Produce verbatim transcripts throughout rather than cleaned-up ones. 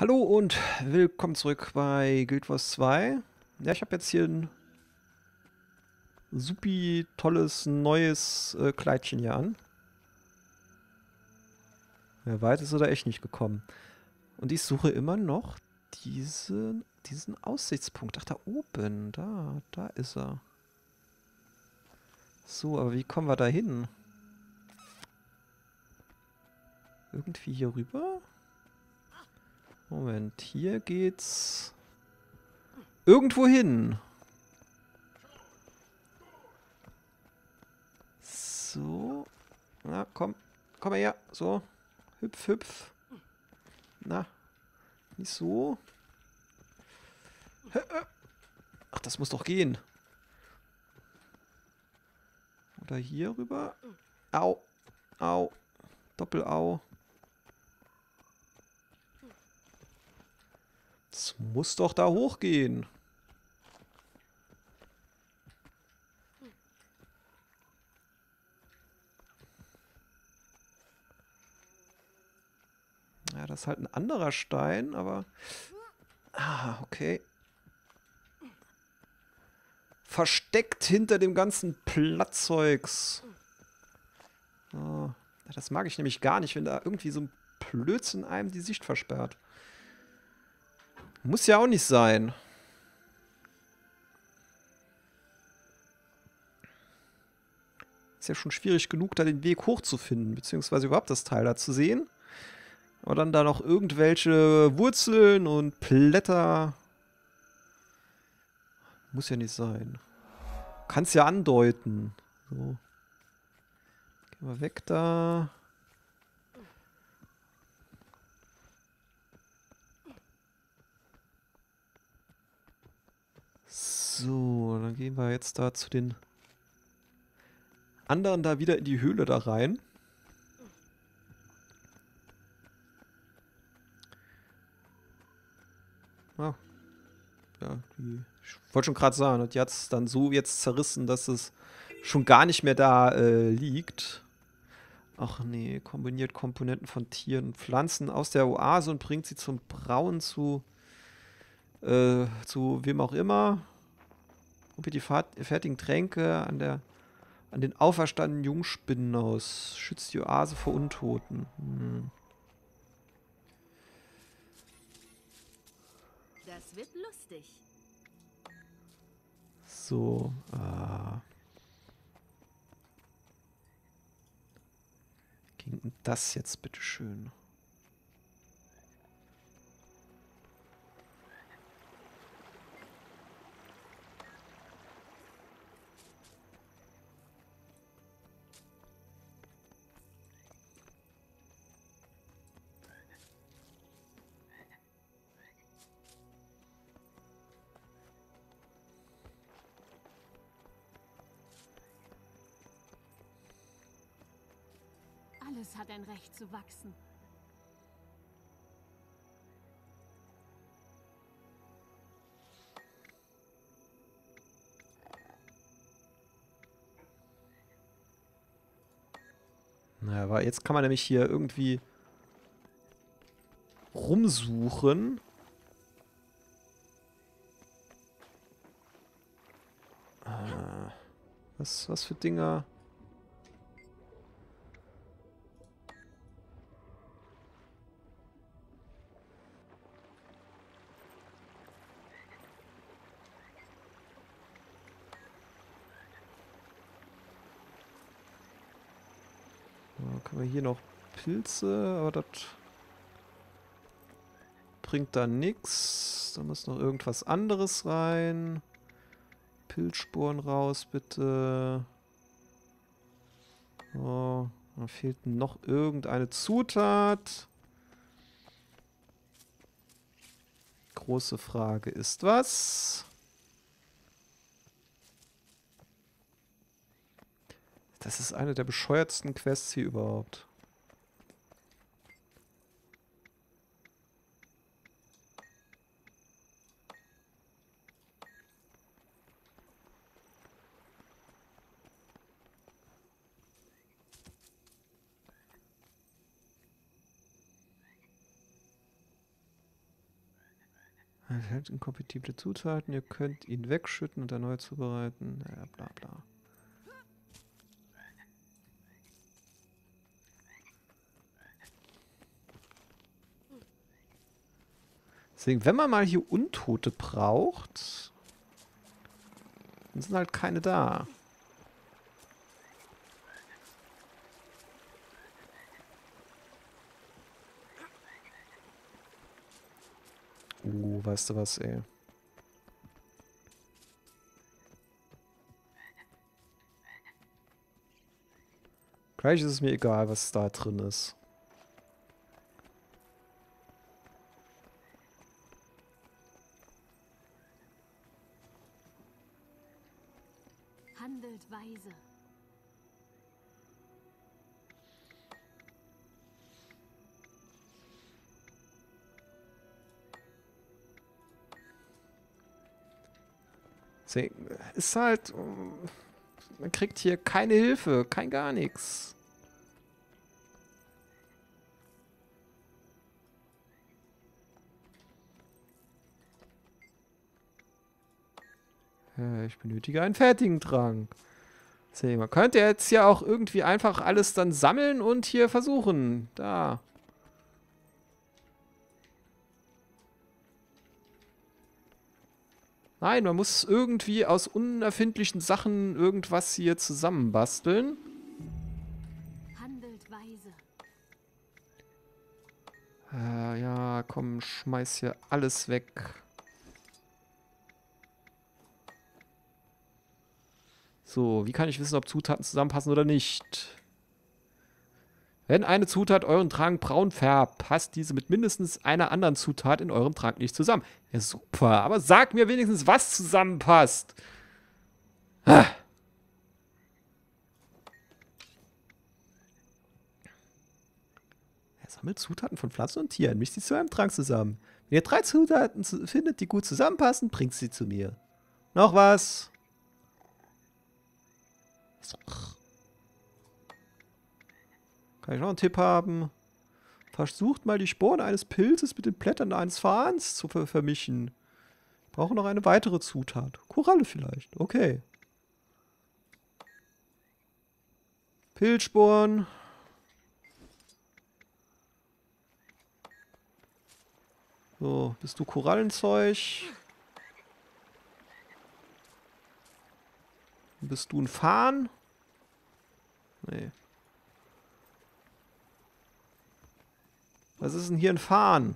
Hallo und willkommen zurück bei Guild Wars zwei. Ja, ich habe jetzt hier ein supi tolles neues äh, Kleidchen hier an. Ja, weit ist er da echt nicht gekommen. Und ich suche immer noch diesen, diesen Aussichtspunkt. Ach, da oben. Da, da ist er. So, aber wie kommen wir da hin? Irgendwie hier rüber? Moment, hier geht's irgendwo hin. So. Na, komm. Komm mal her. So. Hüpf, hüpf. Na, nicht so. Ach, das muss doch gehen. Oder hier rüber. Au. Au. Doppel-Au. Das muss doch da hochgehen. Ja, das ist halt ein anderer Stein, aber... Ah, okay. Versteckt hinter dem ganzen Plattzeugs. Oh, das mag ich nämlich gar nicht, wenn da irgendwie so ein Blödsinn einem die Sicht versperrt. Muss ja auch nicht sein. Ist ja schon schwierig genug, da den Weg hochzufinden, beziehungsweise überhaupt das Teil da zu sehen. Aber dann da noch irgendwelche Wurzeln und Blätter. Muss ja nicht sein. Kann's ja andeuten. So. Gehen wir weg da. So, dann gehen wir jetzt da zu den anderen da wieder in die Höhle da rein. Ah, ja, die, ich wollte schon gerade sagen, die hat es dann so jetzt zerrissen, dass es schon gar nicht mehr da äh, liegt. Ach nee, kombiniert Komponenten von Tieren und Pflanzen aus der Oase und bringt sie zum Brauen zu, äh, zu wem auch immer. Probiert die fertigen Tränke an der an den auferstandenen Jungspinnen aus. Schützt die Oase vor Untoten. Hm. Das wird lustig. So, ah. Ging denn das jetzt bitteschön? Alles hat ein Recht zu wachsen. Naja, aber jetzt kann man nämlich hier irgendwie rumsuchen. Ah, was, was für Dinger? Ja, können wir hier noch Pilze, aber das bringt da nichts. Da muss noch irgendwas anderes rein. Pilzsporen raus, bitte. Oh, da fehlt noch irgendeine Zutat. Große Frage ist was? Das ist eine der bescheuertsten Quests hier überhaupt. Enthält inkompatible Zutaten, ihr könnt ihn wegschütten und erneut zubereiten. Ja, bla bla. Deswegen, wenn man mal hier Untote braucht, dann sind halt keine da. Uh, weißt du was, ey. Gleich ist es mir egal, was da drin ist. Handelt weise. Deswegen ist halt, man kriegt hier keine Hilfe, kein gar nichts. Ja, ich benötige einen fertigen Trank. Deswegen, man könnte jetzt ja auch irgendwie einfach alles dann sammeln und hier versuchen. Da. Nein, man muss irgendwie aus unerfindlichen Sachen irgendwas hier zusammenbasteln. Handelt weise. Äh, ja, komm, schmeiß hier alles weg. So, wie kann ich wissen, ob Zutaten zusammenpassen oder nicht? Wenn eine Zutat euren Trank braun färbt, passt diese mit mindestens einer anderen Zutat in eurem Trank nicht zusammen. Ja, super. Aber sag mir wenigstens, was zusammenpasst. Ah. Er sammelt Zutaten von Pflanzen und Tieren, mischt sie zu einem Trank zusammen. Wenn ihr drei Zutaten zu findet, die gut zusammenpassen, bringt sie zu mir. Noch was? Kann ich noch einen Tipp haben? Versucht mal die Sporen eines Pilzes mit den Blättern eines Fahns zu ver vermischen. Ich brauche noch eine weitere Zutat. Koralle vielleicht. Okay. Pilzsporen. So, bist du Korallenzeug? Bist du ein Farn? Nee. Was ist denn hier ein Farn?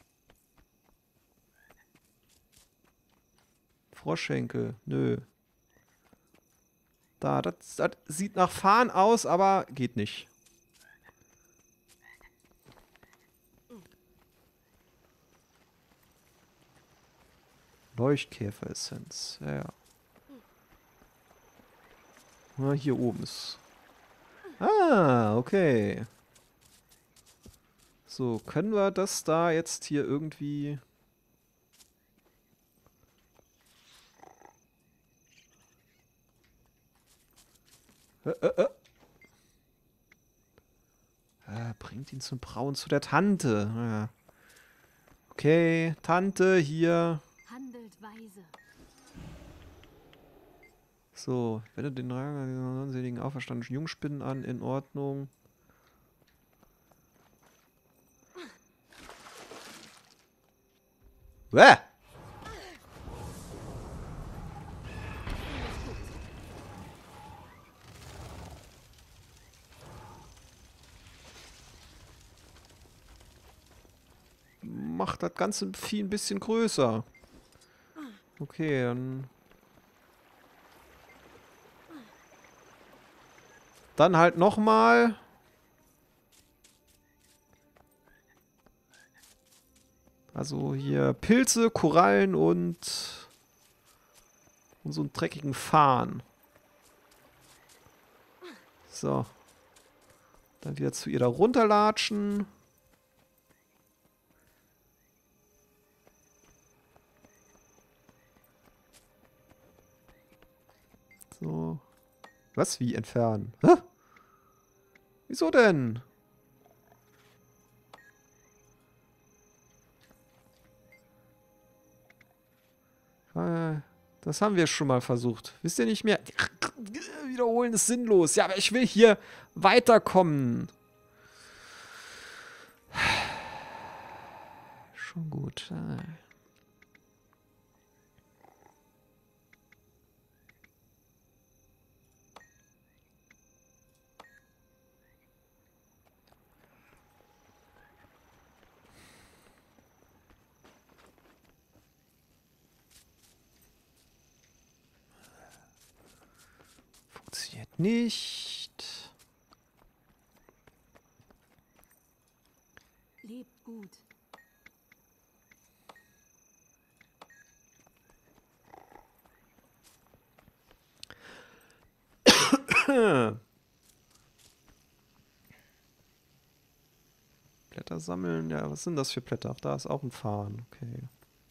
Froschschenkel. Nö. Da, das, das sieht nach Farn aus, aber geht nicht. Leuchtkäferessenz. Ja, ja. Na, hier oben ist. Ah, okay. So, können wir das da jetzt hier irgendwie... Äh, äh, äh. Ah, bringt ihn zum Brauen zu der Tante. Ja. Okay, Tante, hier. Handelt weise. So, wende den Rang dieser unseligen auferstandenen Jungspinnen an. In Ordnung. Bäh! Macht das ganze Vieh ein bisschen größer. Okay, dann... Dann halt nochmal. Also hier Pilze, Korallen und... Und so einen dreckigen Farn. So. Dann wieder zu ihr da runterlatschen. So. Was? Wie entfernen? Hä? Wieso denn? Äh, Das haben wir schon mal versucht. Wisst ihr nicht mehr? Wiederholen ist sinnlos. Ja, aber ich will hier weiterkommen. Schon gut. Funktioniert nicht. Lebt gut. Blätter sammeln. Ja, was sind das für Blätter? Ach, da ist auch ein Farn. Okay.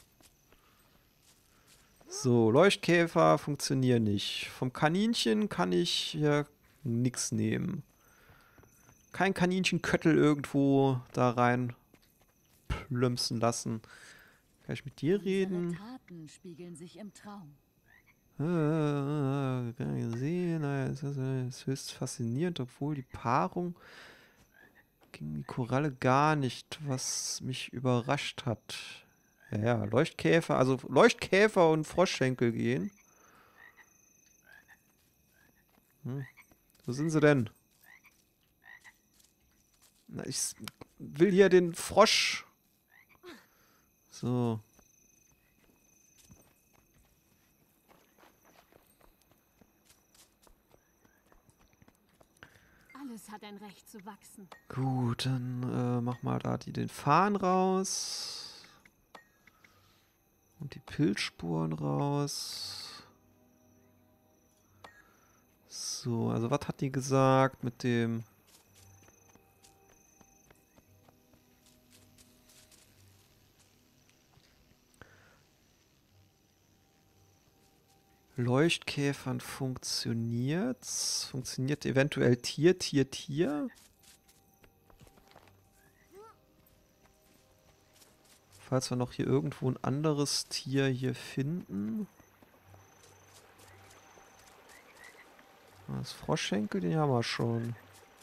So, Leuchtkäfer funktionieren nicht. Vom Kaninchen kann ich hier nichts nehmen. Kein Kaninchenköttel irgendwo da rein plümpsen lassen. Kann ich mit dir reden? Unsere Taten spiegeln sich im Traum. Ah, kann ich sehen. Es ist höchst faszinierend, obwohl die Paarung gegen die Koralle gar nicht, was mich überrascht hat. Ja, ja, Leuchtkäfer, also Leuchtkäfer und Froschschenkel gehen. Hm. Wo sind sie denn? Na, ich will hier den Frosch. So. Alles hat ein Recht zu wachsen. Gut, dann äh, mach mal da die den Farn raus. Und die Pilzspuren raus. So, also was hat die gesagt mit dem... Leuchtkäfern funktioniert's? Funktioniert eventuell Tier, Tier, Tier? Falls wir noch hier irgendwo ein anderes Tier hier finden. Das Froschschenkel, den haben wir schon.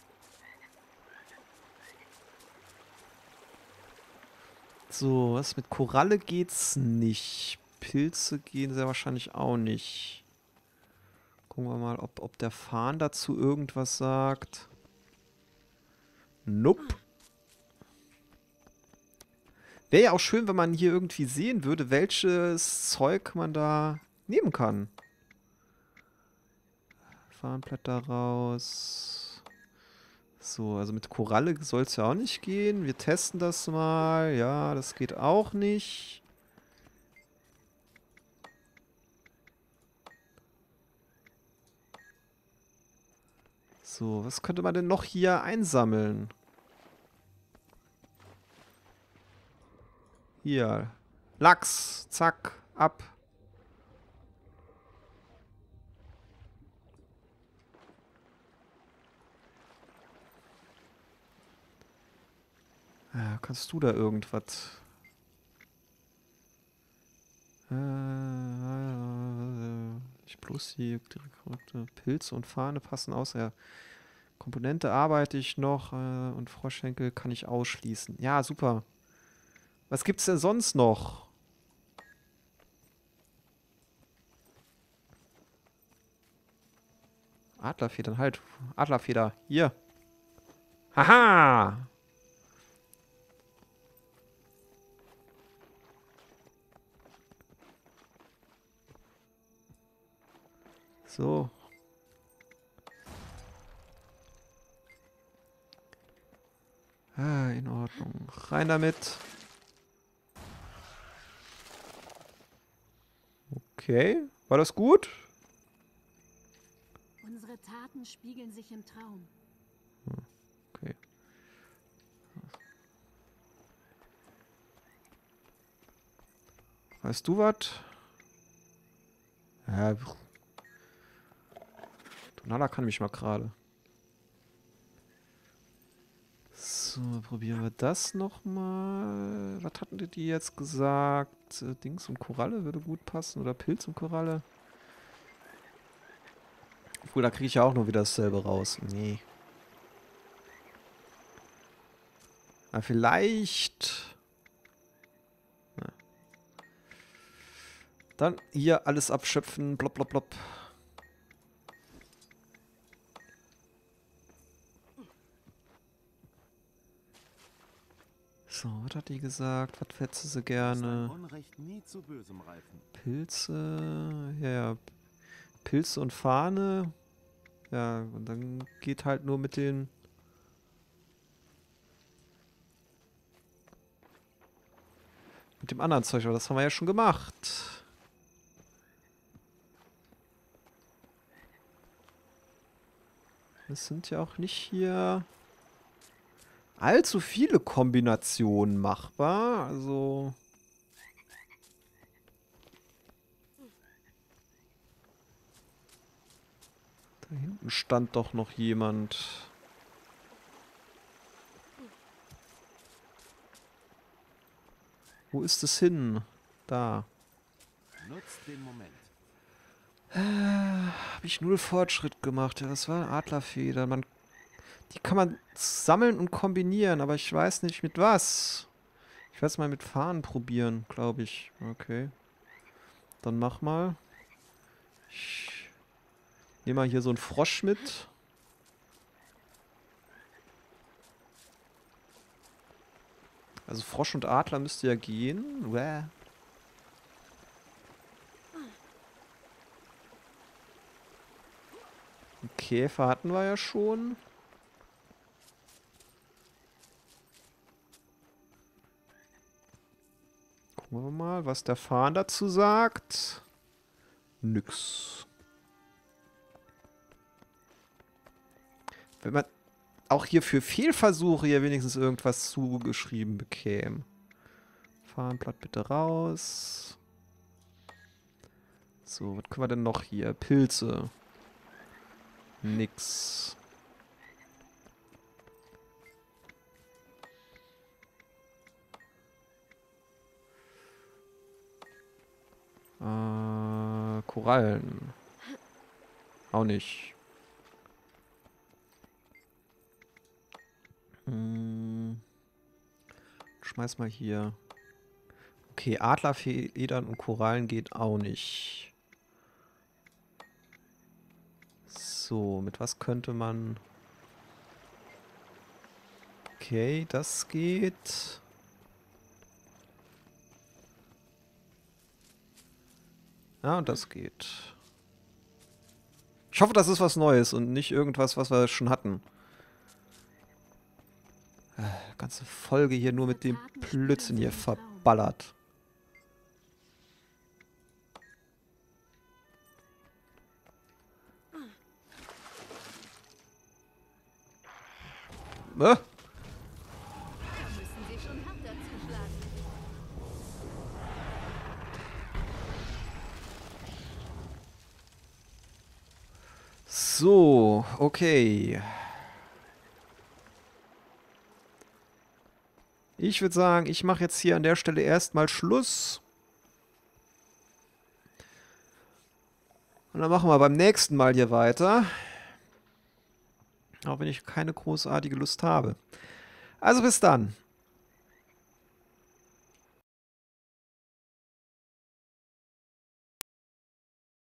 So, was mit Koralle geht's nicht. Pilze gehen sehr wahrscheinlich auch nicht. Gucken wir mal, ob, ob der Farn dazu irgendwas sagt. Nope. Wäre ja auch schön, wenn man hier irgendwie sehen würde, welches Zeug man da nehmen kann. Farnblätter raus. So, also mit Koralle soll es ja auch nicht gehen. Wir testen das mal. Ja, das geht auch nicht. So, was könnte man denn noch hier einsammeln? Hier. Lachs. Zack. Ab. Ja, kannst du da irgendwas? Äh, ich bloß die korrekte Pilze und Fahne passen aus. Ja. Komponente arbeite ich noch äh, und Froschschenkel kann ich ausschließen. Ja, super. Was gibt's denn sonst noch? Adlerfedern, halt. Adlerfeder, hier. Haha! So. Ah, in Ordnung. Rein damit. Okay. War das gut? Unsere Taten spiegeln sich im Traum. Okay. Weißt du was? Ja. Donala kann mich mal gerade. So, probieren wir das nochmal. Was gesagt? Hatten die die jetzt gesagt? Äh, Dings und Koralle würde gut passen. Oder Pilz und Koralle? Obwohl, da kriege ich ja auch nur wieder dasselbe raus. Nee. Aber vielleicht... Na. Dann hier alles abschöpfen. Blop, blop, blop. So, was hat die gesagt? Was hättest du sie gerne? Unrecht nie zu bösem reifen. Pilze. Ja, ja. Pilze und Fahne. Ja, und dann geht halt nur mit den... Mit dem anderen Zeug, aber das haben wir ja schon gemacht. Es sind ja auch nicht hier allzu viele Kombinationen machbar. Also... Da hinten stand doch noch jemand. Wo ist es hin? Da. Nutzt den Moment. Äh, habe ich null Fortschritt gemacht. Ja, das war Adlerfeder. Man, die kann man sammeln und kombinieren, aber ich weiß nicht mit was. Ich werde es mal mit Fahnen probieren, glaube ich. Okay. Dann mach mal. Ich nehme mal hier so einen Frosch mit. Also Frosch und Adler müsste ja gehen. Uäh. Käfer hatten wir ja schon. Gucken wir mal, was der Fahnen dazu sagt. Nix. Wenn man auch hier für Fehlversuche hier wenigstens irgendwas zugeschrieben bekäme. Fahnenblatt bitte raus. So, was können wir denn noch hier? Pilze. Nix. Äh, Korallen. Auch nicht. Hm. Schmeiß mal hier. Okay, Adlerfedern und Korallen geht auch nicht. So, mit was könnte man... Okay, das geht. Ja, und das geht. Ich hoffe, das ist was Neues und nicht irgendwas, was wir schon hatten. Äh, ganze Folge hier nur mit dem Blödsinn hier verballert. Äh? Da müssen Sie schon härter zuschlagen. So, okay. Ich würde sagen, ich mache jetzt hier an der Stelle erstmal Schluss. Und dann machen wir beim nächsten Mal hier weiter. Auch wenn ich keine großartige Lust habe. Also bis dann.